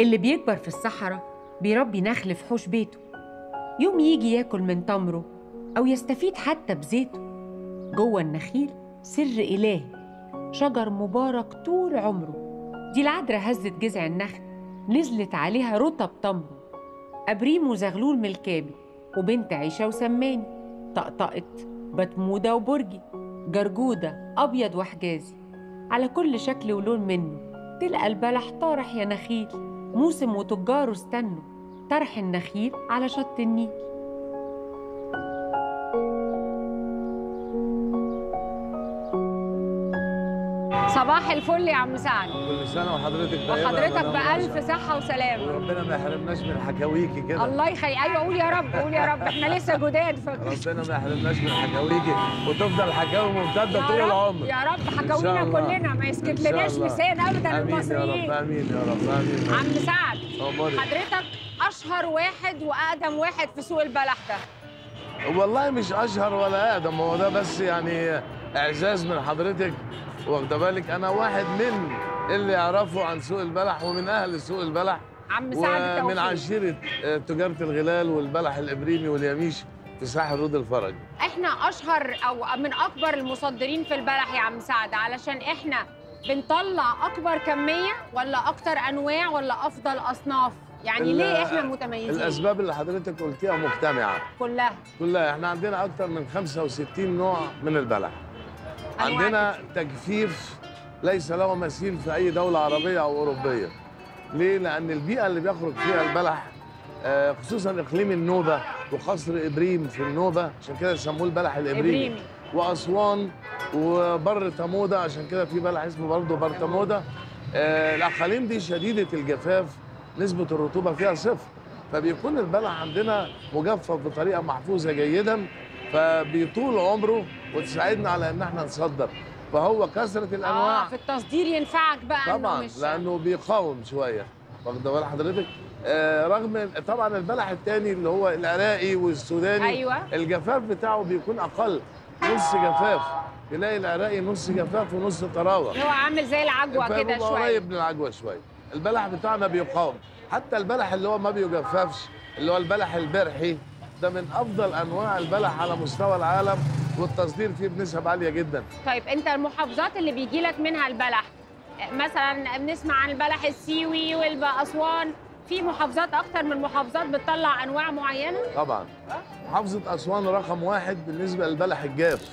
اللي بيكبر في الصحراء بيربي نخل في حوش بيته، يوم يجي ياكل من تمره أو يستفيد حتى بزيته. جوه النخيل سر إلهي، شجر مبارك طول عمره. دي العذراء هزت جذع النخل، نزلت عليها رطب تمره. أبريم وزغلول ملكابي وبنت عيشة وسماني، طقطقت بتمودة وبرجي، جرجودة أبيض وحجازي، على كل شكل ولون منه. تلقى البلح طارح يا نخيل، موسم وتجاره استنوا، طرح النخيل على شط النيل. صباح الفل يا عم سعد. كل سنه وحضرتك طيبه. وحضرتك بألف صحة وسلامة. وربنا ما يحرمناش من حكاويكي كده. الله يخليك. ايوه قول يا رب، قول يا رب، احنا لسه جداد. ربنا ما يحرمناش من حكاويكي وتفضل حكاوي ممتده طول العمر. يا رب حكاوينا كلنا ما يسكتلناش لسان ابدا المصريين. امين يا رب امين. عم سعد، أموري. حضرتك اشهر واحد واقدم واحد في سوق البلح ده. والله مش اشهر ولا اقدم، هو ده بس يعني اعزاز من حضرتك، واخده بالك. انا واحد من اللي يعرفوا عن سوق البلح ومن اهل سوق البلح، عم سعد ومن عشيره تجاره الغلال والبلح الابريمي واليميش في ساحل رود الفرج. احنا اشهر او من اكبر المصدرين في البلح يا عم سعد، علشان احنا بنطلع اكبر كميه ولا اكتر انواع ولا افضل اصناف؟ يعني ليه احنا متميزين؟ الاسباب اللي حضرتك قلتيها مجتمعه كلها. احنا عندنا اكتر من 65 نوع من البلح. عندنا تجفيف ليس له مثيل في اي دوله عربيه او اوروبيه. ليه؟ لان البيئه اللي بيخرج فيها البلح خصوصا اقليم النوبه وقصر ابريم في النوبه، عشان كده سموه البلح الابريمي. واسوان وبر تموده، عشان كده في بلح اسمه برضه بر تموده. الاقاليم دي شديده الجفاف، نسبه الرطوبه فيها صفر، فبيكون البلح عندنا مجفف بطريقه محفوظه جيدا، فبيطول عمره وتساعدنا على ان احنا نصدر. فهو كثره الانواع في التصدير ينفعك بقى. طبعا مش لانه بيقاوم شويه، واخده بال حضرتك. رغم طبعا البلح الثاني اللي هو العراقي والسوداني، أيوة. الجفاف بتاعه بيكون اقل، نص جفاف. تلاقي العراقي نص جفاف ونص طراوه، اللي هو عامل زي العجوه كده شويه، قريب من العجوه شويه. البلح بتاعنا بيقاوم. حتى البلح اللي هو ما بيجففش، اللي هو البلح البرحي، ده من افضل انواع البلح على مستوى العالم، والتصدير فيه بنسب عاليه جدا. طيب انت المحافظات اللي بيجي لك منها البلح، مثلا بنسمع عن البلح السيوي والاسوان، في محافظات اكتر من محافظات بتطلع انواع معينه؟ طبعا محافظه اسوان رقم واحد بالنسبه للبلح الجاف.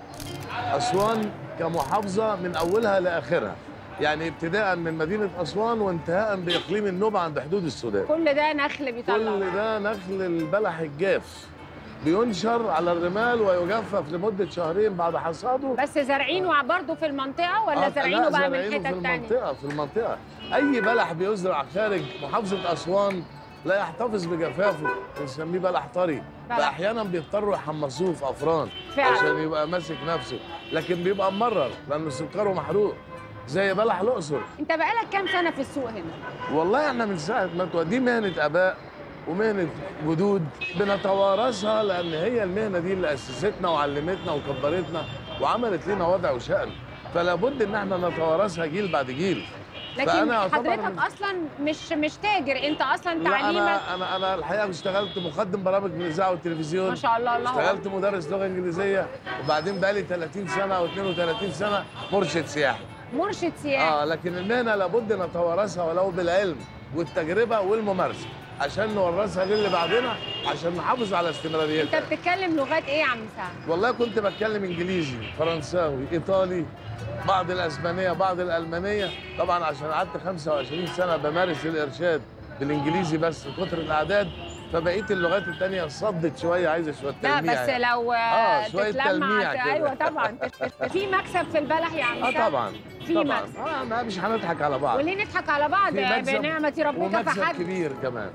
اسوان كمحافظه من اولها لاخرها، يعني ابتداء من مدينه اسوان وانتهاء باقليم النوبه عند حدود السودان. كل ده نخل بيطلع؟ كل ده نخل البلح الجاف، بينشر على الرمال ويجفف لمده شهرين بعد حصاده. بس زارعينه برضه في المنطقه ولا زارعينه بقى من حتت تانية؟ في المنطقه. اي بلح بيزرع خارج محافظه اسوان لا يحتفظ بجفافه، بنسميه بلح طري، فاحيانا بيضطروا يحمصوه في افران عشان يبقى ماسك نفسه، لكن بيبقى ممرر لانه سكره محروق زي بلح الاقصر. انت بقالك كام سنه في السوق هنا؟ والله احنا من ساعه ما دي مهنه اباء ومهنه جدود بنتوارثها، لان هي المهنه دي اللي اسستنا وعلمتنا وكبرتنا وعملت لنا وضع وشأن، فلا بد ان احنا نتوارثها جيل بعد جيل. لكن حضرتك اصلا مش تاجر، انت اصلا تعليمك. لا انا الحقيقه اشتغلت مقدم برامج من الاذاعه والتلفزيون. ما شاء الله. اشتغلت مدرس لغه انجليزيه، وبعدين بقالي 30 سنه او 32 سنه مرشد سياحي. مرشد سياحي. لكن المهنه لابد نتوارثها ولو بالعلم والتجربه والممارسه، عشان نورثها للي بعدنا، عشان نحافظ على استمراريتها. انت بتتكلم لغات ايه يا عم سعد؟ والله كنت بتكلم انجليزي، فرنساوي، ايطالي، بعض الاسبانيه، بعض الالمانيه، طبعا عشان قعدت 25 سنه بمارس الارشاد بالانجليزي بس كتر الاعداد، فبقيه اللغات الثانيه صدت شويه، عايزه شويه تلميع. لا بس يعني. لو شويه تلميع كده. ايوه طبعا. في مكسب في البلح يا عم سعد؟ طبعا في مكسب. ما مش هنضحك على بعض. وليه نضحك على بعض؟ بنعمه ربك ومكسب فحد. كبير كمان.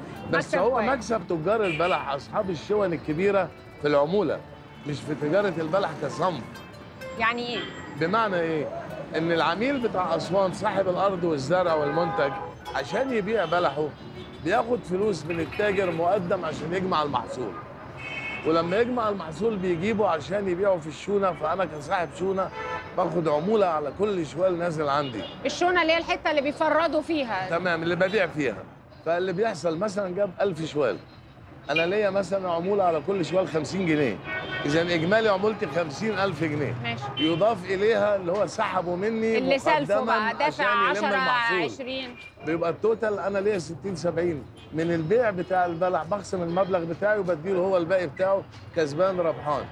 بس هو مكسب تجار البلح، اصحاب الشون الكبيره في العموله، مش في تجاره البلح كصنف. يعني ايه؟ بمعنى ايه؟ ان العميل بتاع اسوان صاحب الارض والزرع والمنتج عشان يبيع بلحه بياخد فلوس من التاجر مقدم عشان يجمع المحصول، ولما يجمع المحصول بيجيبه عشان يبيعه في الشونه. فانا كصاحب شونه باخد عموله على كل شوال نازل عندي. الشونه اللي هي الحته اللي بيفردوا فيها. تمام، اللي ببيع فيها. فاللي بيحصل مثلا جاب 1000 شوال، انا ليا مثلا عموله على كل شوال 50 جنيه، اذا اجمالي عمولتي 50,000 جنيه. ماشي. يضاف اليها اللي هو سحبه مني اللي سلفه بقى دافع 10 20، 20، بيبقى التوتال انا ليا 60 70 من البيع بتاع البلح، بخصم المبلغ بتاعي وبديله هو الباقي بتاعه كسبان ربحان.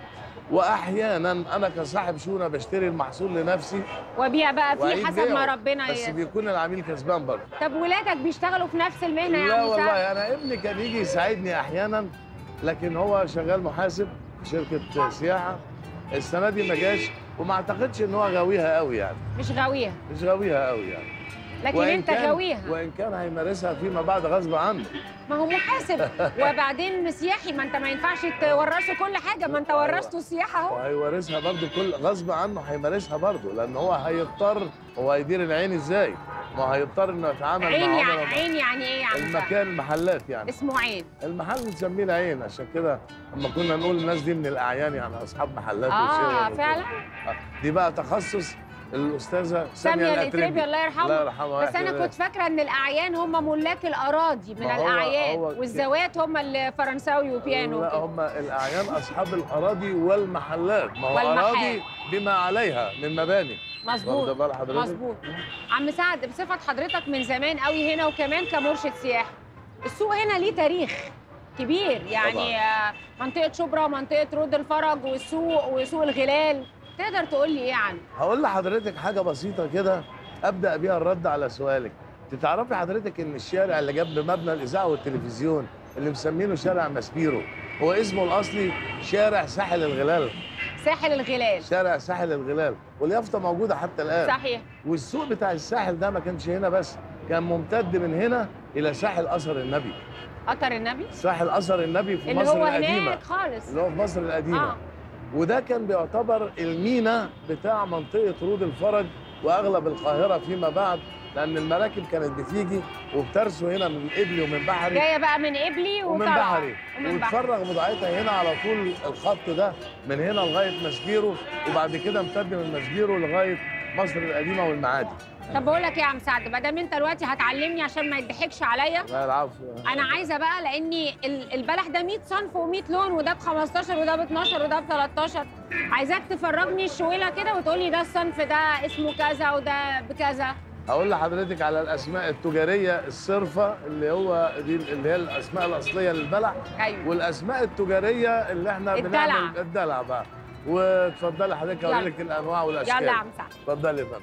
واحيانا انا كصاحب شونه بشتري المحصول لنفسي وابيع بقى فيه حسب ما ربنا بس بيكون العميل كسبان برضه. طب ولادك بيشتغلوا في نفس المهنه لا والله انا ابني كان يجي يساعدني احيانا، لكن هو شغال محاسب في شركه سياحه. السنه دي ما جاش وما اعتقدش ان هو غاويها قوي يعني. مش غاويها قوي يعني. لكن انت غاويها، وان كان هيمارسها فيما بعد غصب عنه. ما هو محاسب وبعدين سياحي، ما انت ما ينفعش تورثه كل حاجه، ما انت ورثته السياحه اهو. وهيورثها برضه كل غصب عنه، هيمارسها برضه، لان هو هيضطر. هو هيدير العين ازاي؟ ما هيضطر انه يتعامل مع عين يعني ايه يعني؟ المكان، المحلات يعني اسمه عين. المحل بنسميه العين، عشان كده اما كنا نقول الناس دي من الاعيان يعني اصحاب محلات فعلا. دي بقى تخصص الاستاذه ساميه الاتريبي الله يرحمها. الله يرحمها. بس انا كنت فاكره ان الاعيان هم ملاك الاراضي من الاعيان، والزوات هم الفرنساوي وبيانو. لا، هم الاعيان اصحاب الاراضي والمحلات. ما هو اراضي بما عليها من مباني. مظبوط مظبوط. عم سعد، بصفه حضرتك من زمان قوي هنا وكمان كمرشد سياحي، السوق هنا ليه تاريخ كبير يعني طبعا. منطقه شبرا، منطقه رود الفرج، والسوق وسوق الغلال، تقدر تقول لي ايه عنه؟ هقول لحضرتك حاجه بسيطه كده ابدا بيها الرد على سؤالك. تعرفي حضرتك ان الشارع اللي جنب مبنى الاذاعه والتلفزيون اللي مسمينه شارع ماسبيرو هو اسمه الاصلي شارع ساحل الغلال. ساحل الغلال، شارع ساحل الغلال، واليافطه موجوده حتى الان. صحيح. والسوق بتاع الساحل ده ما كانش هنا بس، كان ممتد من هنا الى ساحل اثر النبي. اثر النبي؟ ساحل اثر النبي في مصر القديمه، اللي هو هناك خالص، اللي هو في مصر القديمه. وده كان بيعتبر المينا بتاع منطقه رود الفرج واغلب القاهره فيما بعد، لان المراكب كانت بتيجي وبترسو هنا من قبلي ومن بحري، جايه بقى من قبلي ومن بحري وتفرغ بضاعتها هنا على طول الخط ده من هنا لغايه ماسبيرو، وبعد كده امتد من ماسبيرو لغايه مصر القديمه والمعادي. طب بقول لك ايه يا عم سعد، ما دام انت دلوقتي هتعلمني عشان ما يضحكش عليا. لا العفو. انا عايزه بقى، لاني البلح ده 100 صنف و100 لون، وده ب 15 وده ب 12 وده ب 13، عايزاك تفرجني الشويله كده وتقولي ده الصنف ده اسمه كذا وده بكذا. هقول لحضرتك على الاسماء التجاريه الصرفه اللي هو دي اللي هي الاسماء الاصليه للبلح. ايوه. والاسماء التجاريه اللي احنا بنعمل الدلع بقى. واتفضلي حضرتك اقول لك الانواع والاشكال. يلا يا عم سعد. اتفضلي يا فندم.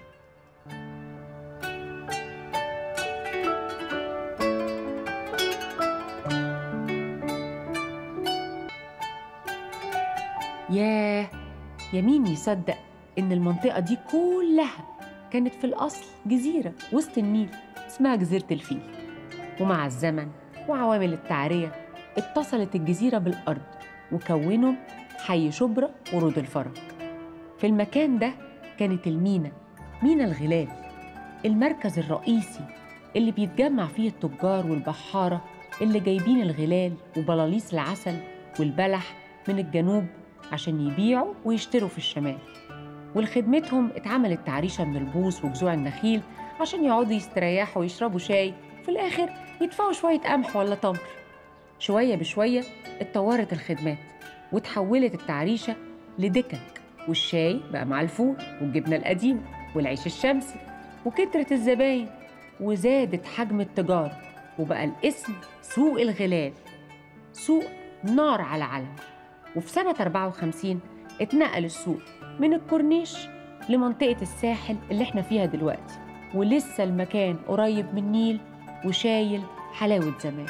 ياه، يا مين يصدق إن المنطقة دي كلها كانت في الأصل جزيرة وسط النيل اسمها جزيرة الفيل، ومع الزمن وعوامل التعرية اتصلت الجزيرة بالأرض وكونوا حي شبرا ورود الفرج. في المكان ده كانت المينا، مينا الغلال، المركز الرئيسي اللي بيتجمع فيه التجار والبحارة اللي جايبين الغلال وبلاليص العسل والبلح من الجنوب عشان يبيعوا ويشتروا في الشمال. ولخدمتهم اتعملت تعريشة من البوص وجذوع النخيل عشان يقعدوا يستريحوا ويشربوا شاي، وفي الآخر يدفعوا شوية قمح ولا تمر. شوية بشوية اتطورت الخدمات وتحولت التعريشة لدكك، والشاي بقى مع الفول والجبنة القديمة والعيش الشمسي، وكترت الزباين وزادت حجم التجارة، وبقى الاسم سوق الغلال، سوق نار على علم. وفي سنة 54 اتنقل السوق من الكورنيش لمنطقة الساحل اللي احنا فيها دلوقتي، ولسه المكان قريب من النيل وشايل حلاوة زمان.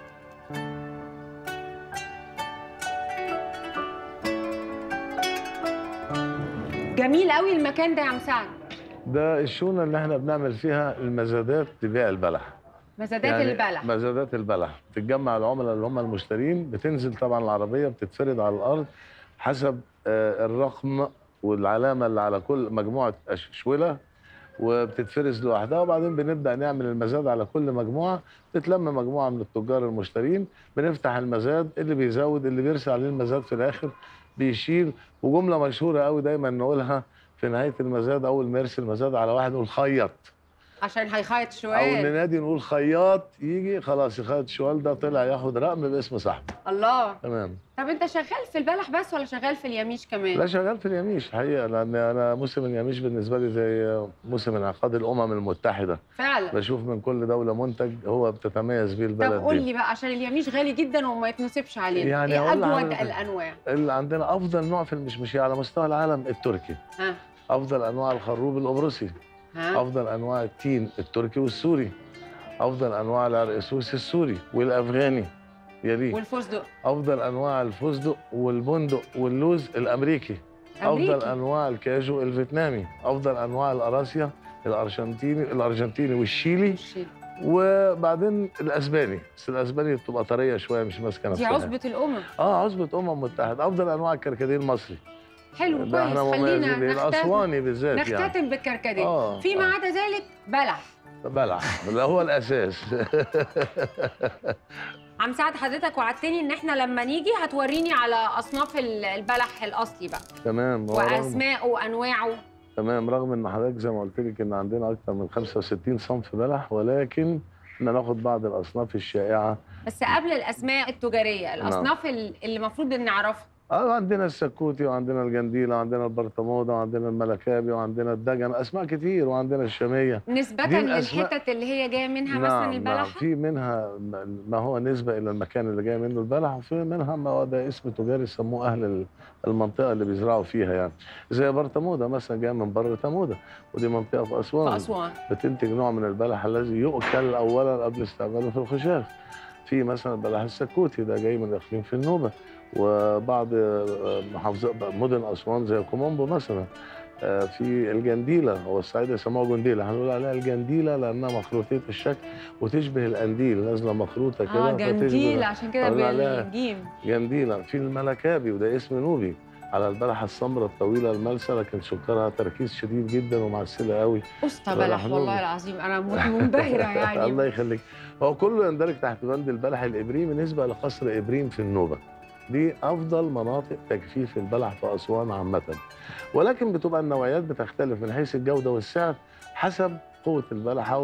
جميل قوي المكان ده يا عم سعد. ده الشونه اللي احنا بنعمل فيها المزادات لبيع البلح. مزادات يعني البلح. مزادات البلح بتتجمع العملاء اللي هم المشترين، بتنزل طبعا العربيه بتتفرد على الارض حسب الرقم والعلامه اللي على كل مجموعه اشوله، وبتتفرز لوحدها، وبعدين بنبدا نعمل المزاد على كل مجموعه. تتلم مجموعه من التجار المشترين، بنفتح المزاد، اللي بيزود اللي بيرسل عليه المزاد في الاخر بيشيل. وجمله مشهوره قوي دايما نقولها في نهايه المزاد اول ما يرسل المزاد على واحد نقول خيط، عشان هيخيط او شوال. ننادي نقول خياط يجي خلاص يخيط الشوال ده طلع ياخد رقم باسم صاحبه. الله. تمام. طب انت شغال في البلح بس ولا شغال في اليميش كمان؟ لا شغال في اليميش الحقيقه، لان انا موسم اليميش بالنسبه لي زي موسم انعقاد الامم المتحده. فعلا. بشوف من كل دوله منتج هو بتتميز بيه البلد دي. طب قول لي بقى، عشان اليميش غالي جدا وما يتنسبش علينا، يعني ايه أقول اجود لحضرتك الانواع؟ اللي عندنا افضل نوع في المشمشيه على مستوى العالم التركي. ها. افضل انواع الخروب القبرصي. ها. افضل انواع التين التركي والسوري. افضل انواع العرقسوس السوري والافغاني يليه. والفستق. افضل انواع الفستق والبندق واللوز الامريكي. افضل انواع الكاجو الفيتنامي. افضل انواع القراصيا الارجنتيني والشيلي. وبعدين الاسباني، بس الاسباني بتبقى طريه شويه مش ماسكه نفسها. دي عصبه الامم. عصبه متحده. افضل انواع الكركديه المصري. حلو كويس. خلينا الاسواني بالذات نختتم بالكركديه. فيما عدا ذلك بلح اللي هو الاساس. عم سعد، حضرتك وعدتني ان احنا لما نيجي هتوريني على اصناف البلح الاصلي بقى. تمام. واسمائه وانواعه. تمام. رغم ان حضرتك زي ما قلت لك ان عندنا اكثر من 65 صنف بلح، ولكن احنا ناخد بعض الاصناف الشائعه. بس قبل الاسماء التجاريه، الاصناف اللي المفروض ان نعرفها. عندنا السكوتي وعندنا الجنديله وعندنا البرطموده وعندنا الملكابي وعندنا الدجن، اسماء كتير، وعندنا الشاميه. نسبة للحتت اللي هي جايه منها مثلا البلح؟ نعم. في منها ما هو نسبه الى المكان اللي جاي منه البلح، وفي منها ما هو ده اسم تجاري يسموه اهل المنطقه اللي بيزرعوا فيها يعني. زي برطموده مثلا جايه من بر تموده، ودي منطقه في اسوان. بتنتج نوع من البلح الذي يؤكل اولا قبل استعماله في الخشاف. في مثلا البلح السكوتي ده جاي من اقليم في النوبه، وبعض محافظات مدن اسوان زي كومومبو مثلا. في الجنديله، هو الصعيد يسموها جنديله، هنقول عليها الجنديله لانها مخروطيه الشكل وتشبه القنديل، نازله مخروطه كده. جنديله عشان كده بالجيم. جنديله. في الملكابي وده اسم نوبي على البلحه السمراء الطويله الملسه، لكن سكرها تركيز شديد جدا ومعسله قوي. اسطى بلح والله العظيم، انا منبهره يعني. الله يخليك. هو كله يندرج تحت بند البلح الابريمي نسبه لقصر ابريم في النوبه. دي افضل مناطق تجفيف البلح في اسوان عامه، ولكن بتبقى النوعيات بتختلف من حيث الجوده والسعر حسب قوه البلحه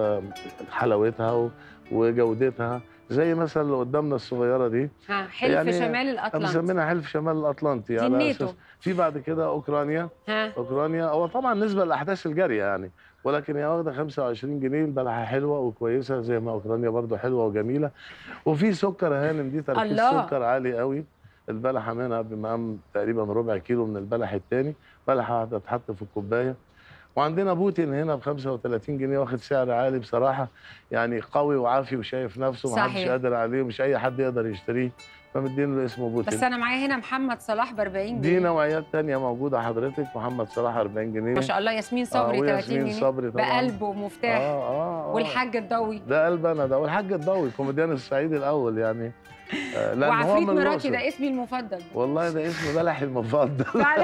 وحلاوتها وجودتها. زي مثلا اللي قدامنا الصغيره دي، حلف يعني شمال الاطلنطي، بنسميها حلف شمال الاطلنطي على اساس. في بعد كده اوكرانيا. اوكرانيا هو طبعا نسبه للاحداث الجاريه يعني، ولكن هي واخده 25 جنيه. البلحه حلوه وكويسه زي ما اوكرانيا برضو حلوه وجميله. وفي سكر هانم، دي تركيز سكر عالي قوي. البلحه منها بمقام تقريبا ربع كيلو من البلح الثاني، بلحه واحده تتحط في الكوبايه. وعندنا بوتين هنا ب 35 جنيه واخد سعر عالي بصراحه، يعني قوي وعافي وشايف نفسه ومحدش قادر عليه ومش اي حد يقدر يشتريه، فمدين له اسمه بوتين. بس انا معايا هنا محمد صلاح ب 40 جنيه. دي نوعيات ثانيه موجوده حضرتك. محمد صلاح 40 جنيه ما شاء الله. ياسمين صبري 30 جنيه. ياسمين صبري طبعا بقلب ومفتاح. والحاج الضوي ده قلب انا ده، والحاج الضوي كوميديان الصعيد الاول يعني. وعفريت مراتي ده اسمي المفضل. والله ده اسم بلحي المفضل. فعلا.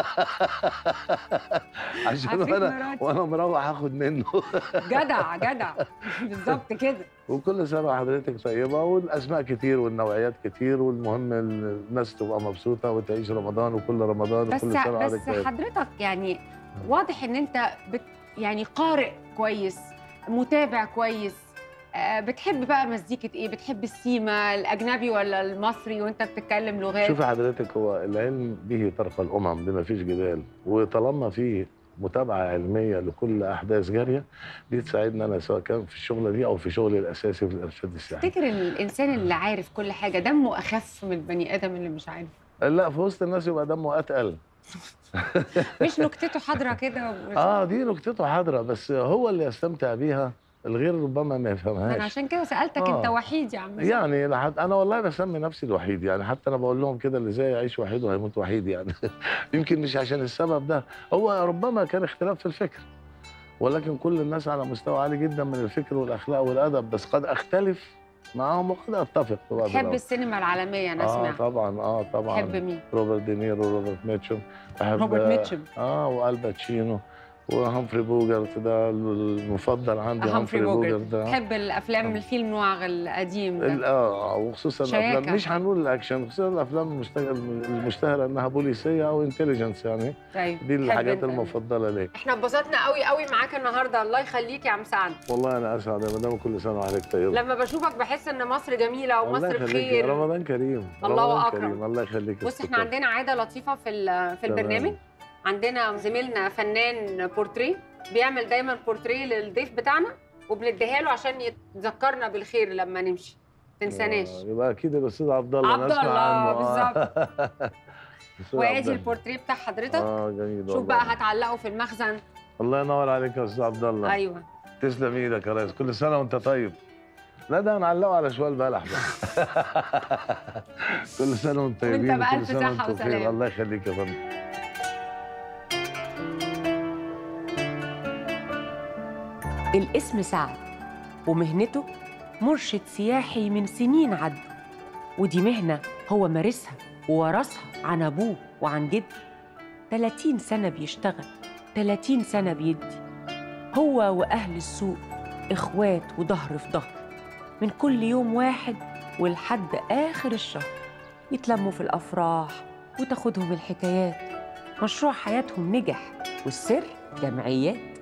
عشان وانا مروح اخد منه. جدع بالظبط كده. وكل سنه وحضرتك طيبه، والاسماء كتير والنوعيات كتير، والمهم الناس تبقى مبسوطه وتعيش رمضان وكل رمضان وكل سنه وحضرتك طيبه. بس حضرتك يعني واضح ان انت يعني قارئ كويس، متابع كويس. بتحب بقى مزيكة ايه؟ بتحب السيما الاجنبي ولا المصري وانت بتتكلم لغات؟ شوفي حضرتك، هو العلم به ترقى الامم، ده ما فيش جدال، وطالما في متابعه علميه لكل احداث جاريه دي تساعدنا انا، سواء كان في الشغله دي او في شغلي الاساسي في الارشاد السياحي. تفتكر الانسان اللي عارف كل حاجه دمه اخف من البني ادم اللي مش عارف؟ لا، في وسط الناس يبقى دمه اتقل. مش نكتته حاضره كده دي نكتته حاضره، بس هو اللي يستمتع بيها، الغير ربما ما يفهمهاش. انا عشان كده سالتك. انت وحيد يا عم. يعني انا والله بسمي نفسي الوحيد يعني، حتى انا بقول لهم كده اللي زي يعيش وحيد وهيموت وحيد يعني. يمكن مش عشان السبب ده، هو ربما كان اختلاف في الفكر، ولكن كل الناس على مستوى عالي جدا من الفكر والاخلاق والادب، بس قد اختلف معاهم وقد اتفق. بتحب السينما العالميه انا اسمع. طبعا طبعا. بتحب مين؟ روبرت دينيرو، روبرت ميتشم. بحب روبرت ميتشم. والباتشينو وهامفري بوجرت ده المفضل عندي. هامفري بوجرت ده بحب الافلام الفيلم نوع القديم ده. وخصوصا الافلام مش هنقول الاكشن، خصوصا الافلام المشتهره انها بوليسيه او انتليجنس يعني. طيب. دي الحاجات المفضله لي. احنا اتبسطنا قوي قوي معاك النهارده، الله يخليك يا عم سعد. والله انا اسعد يا مدام، كل سنه وحضرتك طيب. لما بشوفك بحس ان مصر جميله ومصر بخير. رمضان كريم. الله اكرم. الله يخليك. بص احنا عندنا عاده لطيفه في البرنامج. عندنا زميلنا فنان بورتريه بيعمل دايما بورتريه للضيف بتاعنا وبنديها له عشان يتذكرنا بالخير لما نمشي، ما تنساناش. يبقى اكيد الاستاذ عبد الله. عبد الله بالظبط. وادي البورتريه بتاع حضرتك. جميل. شوف بقى هتعلقه في المخزن. الله ينور عليك يا استاذ عبد الله. ايوه تسلم ايدك يا ريس، كل سنه وانت طيب. لا ده هنعلقه على شوال بلح بقى. كل سنه وانت طيبين. وانت بألف صحه وسلامه. الله يخليك يا فندم. الاسم سعد ومهنته مرشد سياحي من سنين عدوا، ودي مهنة هو مارسها وورثها عن أبوه وعن جده. 30 سنة بيشتغل، 30 سنة بيدي. هو وأهل السوق إخوات وظهر في ظهر، من كل يوم واحد ولحد آخر الشهر يتلموا في الأفراح وتاخدهم الحكايات. مشروع حياتهم نجح والسر جمعيات.